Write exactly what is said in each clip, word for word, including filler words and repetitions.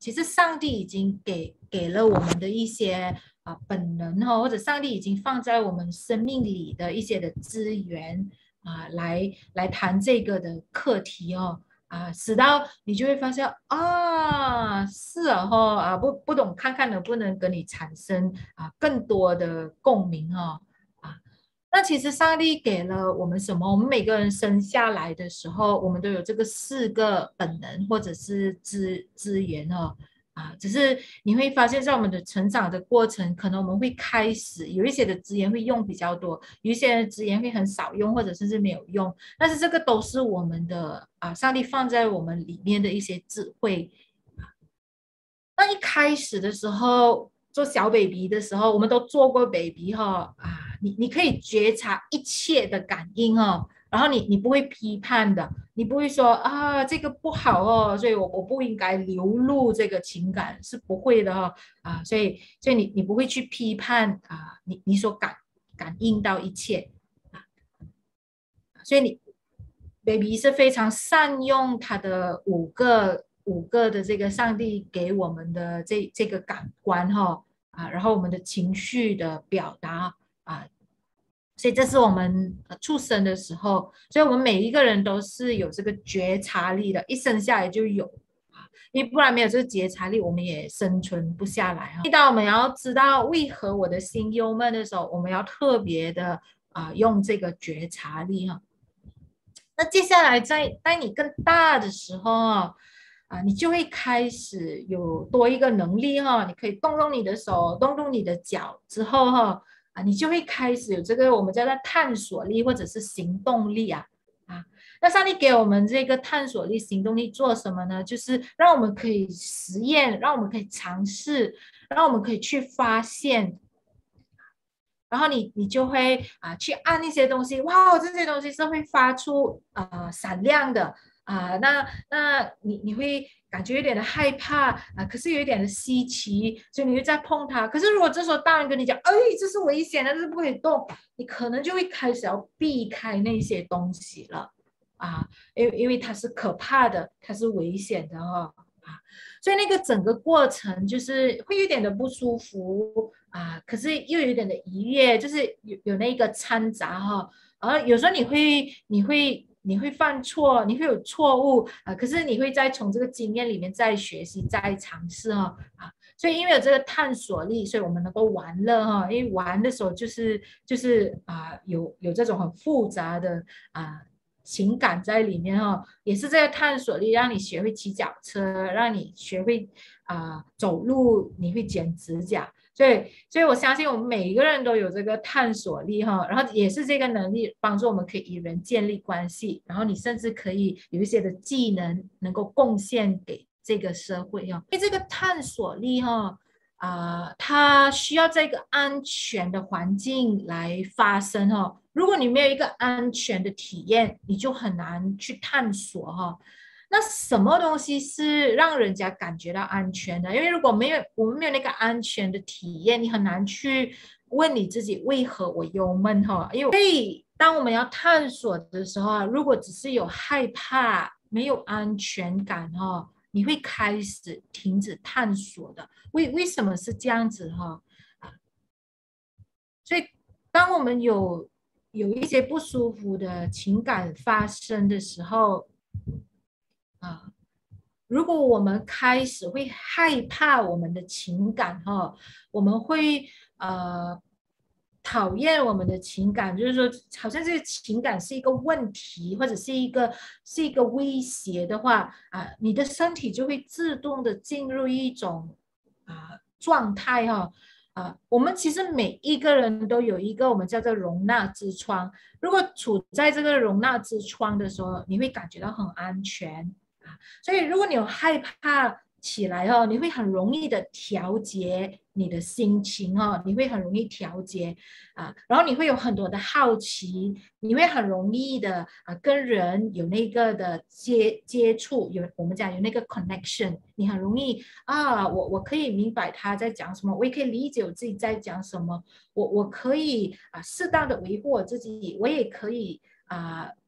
其实上帝已经给给了我们的一些啊、呃、本能哈、哦，或者上帝已经放在我们生命里的一些的资源啊、呃，来来谈这个的课题哦。啊，使到你就会发现啊，是啊哈啊，不不懂看看能不能跟你产生啊更多的共鸣哈、哦、啊。那其实上帝给了我们什么？我们每个人生下来的时候，我们都有这个四个本能或者是资资源哦。啊，只是你会发现，在我们的成长的过程，可能我们会开始有一些的资源会用比较多，有一些的资源会很少用，或者甚至没有用。但是这个都是我们的啊，上帝放在我们里面的一些智慧。那一开始的时候，做小 baby 的时候，我们都做过 baby 哈啊，你你可以觉察一切的感应哈，然后你你不会批判的，你不会说啊这个不好哦，所以我我不应该流露这个情感，是不会的哈啊，所以所以你你不会去批判啊，你你所感感应到一切啊，所以你 baby 是非常善用他的五个五个的这个上帝给我们的这这个感官哈啊，然后我们的情绪的表达啊，所以这是我们呃出生的时候，所以我们每一个人都是有这个觉察力的，一生下来就有啊，因为不然没有这个觉察力，我们也生存不下来哈。当我们要知道为何我的心忧闷的时候，我们要特别的啊用这个觉察力哈。那接下来在当你更大的时候啊，啊，你就会开始有多一个能力哈，你可以动动你的手，动动你的脚之后哈，啊，你就会开始有这个我们叫做探索力或者是行动力啊啊。那上帝给我们这个探索力、行动力做什么呢？就是让我们可以实验，让我们可以尝试，让我们可以去发现。然后你你就会啊去按一些东西，哇，这些东西是会发出呃闪亮的啊，那那你你会感觉有点的害怕啊，可是有一点的稀奇，所以你会再碰它。可是如果这时候大人跟你讲，哎，这是危险的，这是不可以动，你可能就会开始要避开那些东西了啊，因为因为它是可怕的，它是危险的哈、哦、啊，所以那个整个过程就是会有点的不舒服。啊，可是又有一点的愉悦，就是有有那个掺杂哈，然后有时候你会你会你会犯错，你会有错误啊，可是你会再从这个经验里面再学习再尝试哈啊，所以因为有这个探索力，所以我们能够玩乐哈，因为玩的时候就是就是啊有有这种很复杂的啊。情感在里面哈，也是这个探索力让你学会骑脚车，让你学会啊、走路，你会剪指甲，所以，所以我相信我们每一个人都有这个探索力哈，然后也是这个能力帮助我们可以与人建立关系，然后你甚至可以有一些的技能能够贡献给这个社会哈。因为这个探索力哈啊、呃，它需要这个安全的环境来发生哈。如果你没有一个安全的体验，你就很难去探索哈。那什么东西是让人家感觉到安全的？因为如果没有我们没有那个安全的体验，你很难去问你自己为何我忧闷哈。因为所以当我们要探索的时候啊，如果只是有害怕、没有安全感哈，你会开始停止探索的。为为什么是这样子哈？啊，所以当我们有有一些不舒服的情感发生的时候啊。如果我们开始会害怕我们的情感哈，我们会呃讨厌我们的情感，就是说好像这个情感是一个问题，或者是一个是一个威胁的话啊，你的身体就会自动的进入一种啊状态哈。啊，我们其实每一个人都有一个我们叫做容纳之窗。如果处在这个容纳之窗的时候，你会感觉到很安全。所以，如果你有害怕起来哦，你会很容易的调节你的心情哦，你会很容易调节啊，然后你会有很多的好奇，你会很容易的啊跟人有那个的接接触，有我们讲有那个 connection，你很容易啊，我我可以明白他在讲什么，我也可以理解我自己在讲什么，我我可以啊适当的维护我自己，我也可以啊。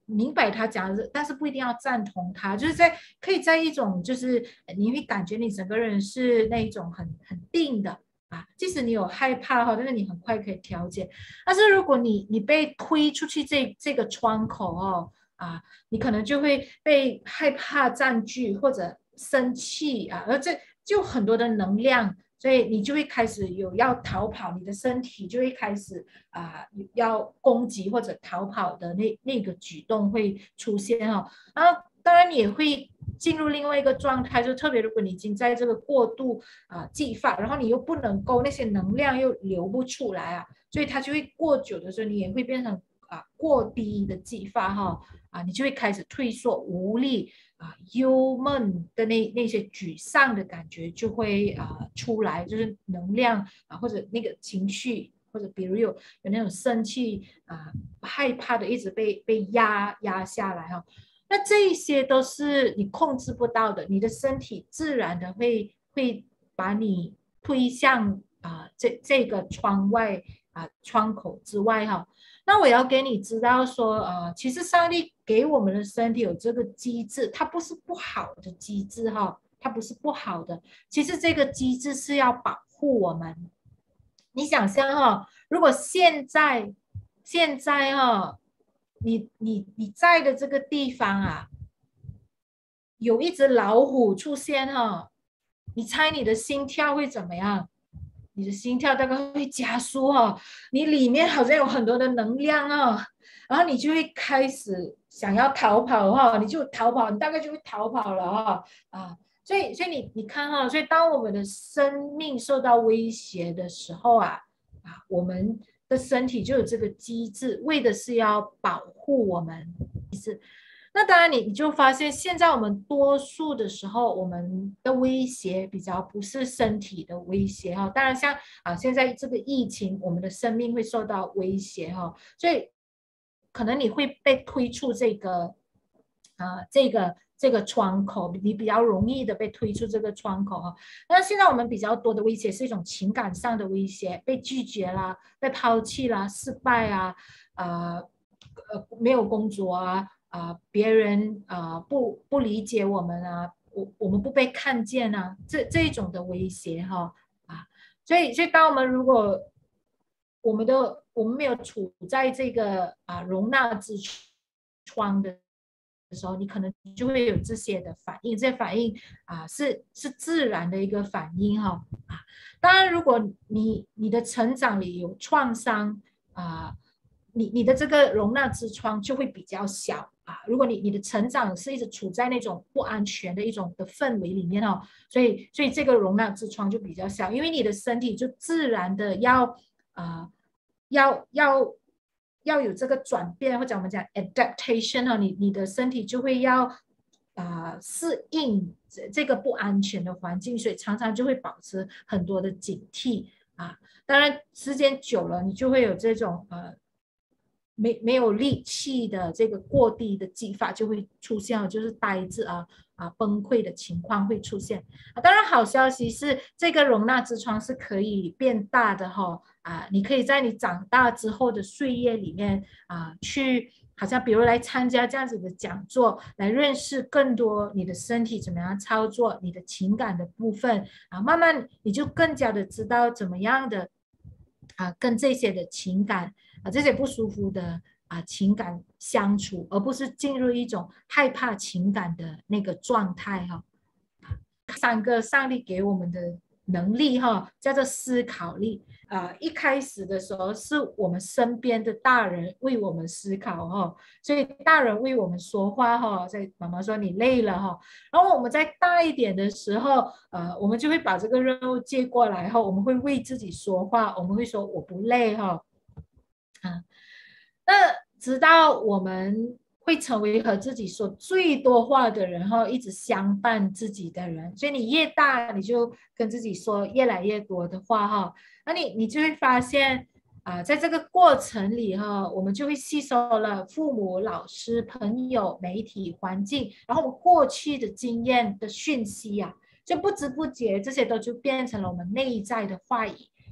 明白他讲的，但是不一定要赞同他，就是在可以在一种就是你会感觉你整个人是那一种很很定的啊，即使你有害怕哈，但是你很快可以调节。但是如果你你被推出去这这个窗口哦啊，你可能就会被害怕占据或者生气啊，而这就很多的能量。所以你就会开始有要逃跑，你的身体就会开始啊、呃、要攻击或者逃跑的那那个举动会出现哦。然后当然你也会进入另外一个状态，就特别如果你已经在这个过度啊、呃、激发，然后你又不能够那些能量又流不出来啊，所以它就会过久的时候，你也会变成啊、呃、过低的激发哈、哦、啊，你就会开始退缩无力。啊，忧闷的那那些沮丧的感觉就会啊、呃、出来，就是能量啊或者那个情绪，或者比如有有那种生气啊、害怕的一直被被压压下来哈、哦，那这一些都是你控制不到的，你的身体自然的会会把你推向啊、呃、这这个窗外啊、呃、窗口之外哈、哦。那我要给你知道说，呃，其实上帝给我们的身体有这个机制，它不是不好的机制哈，它不是不好的。其实这个机制是要保护我们。你想象哈，如果现在现在哈，你你你在的这个地方啊，有一只老虎出现哈，你猜你的心跳会怎么样？你的心跳大概会加速哦，你里面好像有很多的能量哦，然后你就会开始想要逃跑哈、哦，你就逃跑，你大概就会逃跑了哈、哦、啊，所以所以你你看哈、哦，所以当我们的生命受到威胁的时候啊啊，我们的身体就有这个机制，为的是要保护我们。那当然你，你就发现现在我们多数的时候，我们的威胁比较不是身体的威胁哈。当然像啊现在这个疫情，我们的生命会受到威胁哈，所以可能你会被推出这个啊这个这个窗口，你比较容易的被推出这个窗口哈。那现在我们比较多的威胁是一种情感上的威胁，被拒绝啦，被抛弃啦，失败啊，啊呃没有工作啊。啊、呃，别人啊、呃、不不理解我们啊，我我们不被看见啊，这这一种的威胁哈啊，所以所以当我们如果我们的我们没有处在这个啊容纳之窗的时候，你可能就会有这些的反应，这些反应啊是是自然的一个反应哈啊。当然，如果你你的成长里有创伤啊，你你的这个容纳之窗就会比较小。啊，如果你你的成长是一直处在那种不安全的一种的氛围里面哦，所以所以这个容纳之窗就比较小，因为你的身体就自然的要啊、呃、要要要有这个转变，或者我们讲 adaptation 哦，你你的身体就会要啊、呃、适应这这个不安全的环境，所以常常就会保持很多的警惕啊。当然时间久了，你就会有这种呃。没没有力气的这个过低的激发就会出现，就是呆滞啊啊崩溃的情况会出现啊。当然，好消息是这个容纳之窗是可以变大的哈、哦、啊，你可以在你长大之后的岁月里面啊去。好像比如来参加这样子的讲座，来认识更多你的身体怎么样操作，你的情感的部分啊，慢慢你就更加的知道怎么样的啊跟这些的情感啊这些不舒服的啊情感相处，而不是进入一种害怕情感的那个状态哈、啊。三个上帝给我们的能力哈，叫做思考力啊。一开始的时候是我们身边的大人为我们思考哈，所以大人为我们说话哈。所以妈妈说你累了哈，然后我们在大一点的时候，呃，我们就会把这个任务接过来后，我们会为自己说话，我们会说我不累哈。啊，那直到我们会成为和自己说最多话的人，哈，一直相伴自己的人。所以你越大，你就跟自己说越来越多的话，哈。那你你就会发现啊，在这个过程里，哈，我们就会吸收了父母、老师、朋友、媒体、环境，然后我们过去的经验的讯息呀、啊，就不知不觉这些都就变成了我们内在的话语。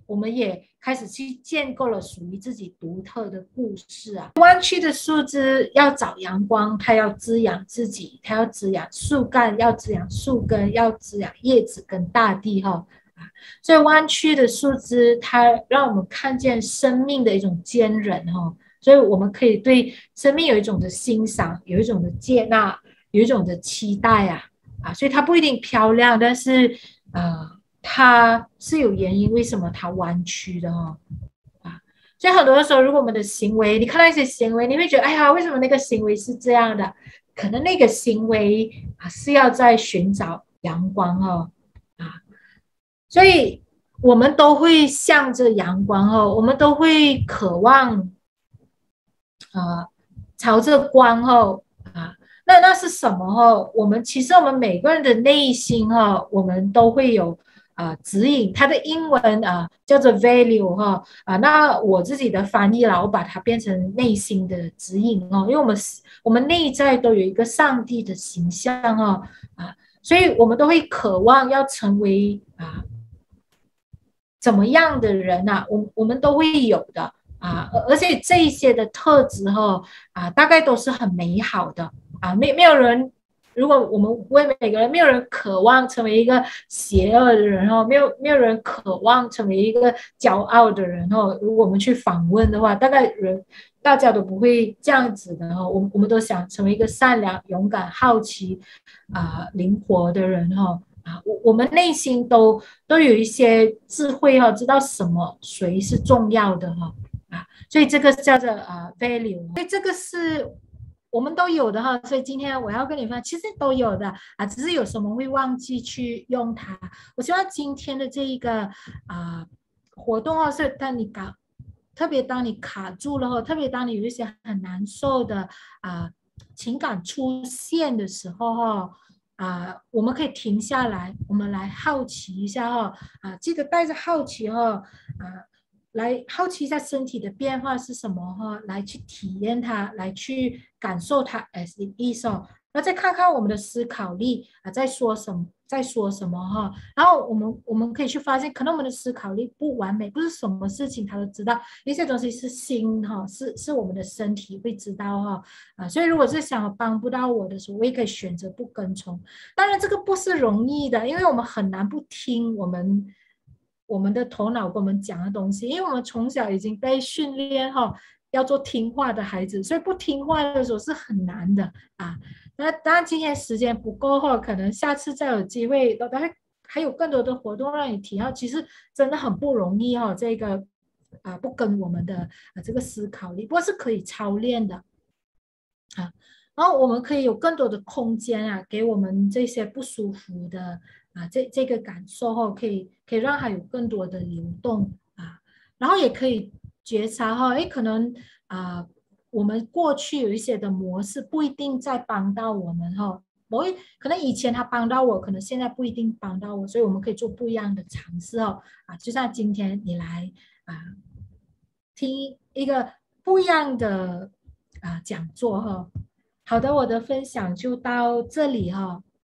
我们也开始去建构了属于自己独特的故事啊。弯曲的树枝要找阳光，它要滋养自己，它要滋养树干，要滋养树根，要滋养叶子跟大地哈。所以弯曲的树枝，它让我们看见生命的一种坚韧哈。所以我们可以对生命有一种的欣赏，有一种的接纳，有一种的期待啊啊！所以它不一定漂亮，但是呃，它是有原因，为什么它弯曲的哈啊？所以很多的时候，如果我们的行为，你看到一些行为，你会觉得，哎呀，为什么那个行为是这样的？可能那个行为啊是要在寻找阳光哈啊，所以我们都会向着阳光哈，我们都会渴望。啊，朝着光后啊，那那是什么哈？我们其实我们每个人的内心哈，我们都会有啊指引，它的英文啊叫做 value 哈啊，那我自己的翻译啦，我把它变成内心的指引哦，因为我们我们内在都有一个上帝的形象哦啊，所以我们都会渴望要成为啊怎么样的人啊，我我们都会有的。啊，而且这一些的特质哈啊，大概都是很美好的啊，没没有人，如果我们问每个人，没有人渴望成为一个邪恶的人哦，没有没有人渴望成为一个骄傲的人哦。如果我们去访问的话，大概人大家都不会这样子的哦，我我们都想成为一个善良、勇敢、好奇啊、灵活的人哦。啊，我我们内心都都有一些智慧哈，知道什么谁是重要的哈。啊，所以这个叫做啊 value， 所以这个是我们都有的哈。所以今天我要跟你分享，其实都有的啊，只是有什么会忘记去用它。我希望今天的这一个啊活动哦，是当你搞，特别当你卡住了，特别当你有一些很难受的啊情感出现的时候哈。啊，我们可以停下来，我们来好奇一下哈，啊，记得带着好奇哈，啊，来好奇一下身体的变化是什么哈，来去体验它，来去感受它 as it is 哦。那再看看我们的思考力啊，在说什么，在说什么哈。然后我们我们可以去发现，可能我们的思考力不完美，不是什么事情他都知道，有些东西是心哈，是是我们的身体会知道哈啊。所以如果是想帮不到我的时候，我也可以选择不跟从。当然这个不是容易的，因为我们很难不听我们。我们的头脑跟我们讲的东西，因为我们从小已经被训练哈，要做听话的孩子，所以不听话的时候是很难的啊。那当然今天时间不够哈，可能下次再有机会，当然还有更多的活动让你体验。其实真的很不容易哈，这个啊不跟我们的啊这个思考力，不过是可以操练的啊。然后我们可以有更多的空间啊，给我们这些不舒服的啊，这这个感受后，可以可以让它有更多的流动啊，然后也可以觉察哈，哎，可能啊，我们过去有一些的模式不一定在帮到我们哈，某一可能以前他帮到我，可能现在不一定帮到我，所以我们可以做不一样的尝试哦啊，就像今天你来啊听一个不一样的啊讲座哈。好的，我的分享就到这里哈。